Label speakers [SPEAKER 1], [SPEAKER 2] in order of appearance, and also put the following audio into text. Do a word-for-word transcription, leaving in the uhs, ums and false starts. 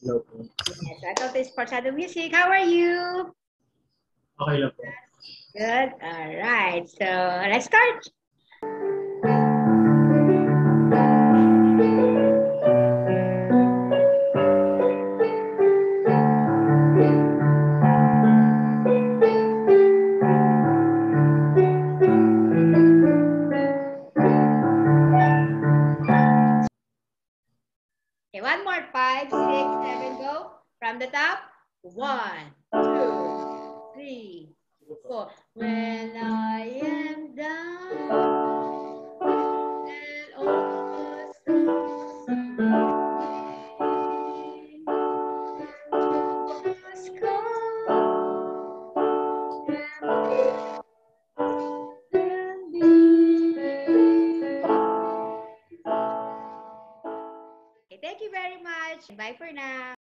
[SPEAKER 1] Hello po.
[SPEAKER 2] Yes, welcome to Sports Shadow Music. How are you?
[SPEAKER 1] Okay lang po.
[SPEAKER 2] Good. All right. So, let's start. Okay, one more. Five, six, seven, go. From the top. One, two, three, four. When I am down and almost lost, okay, thank you very much. Bye for now.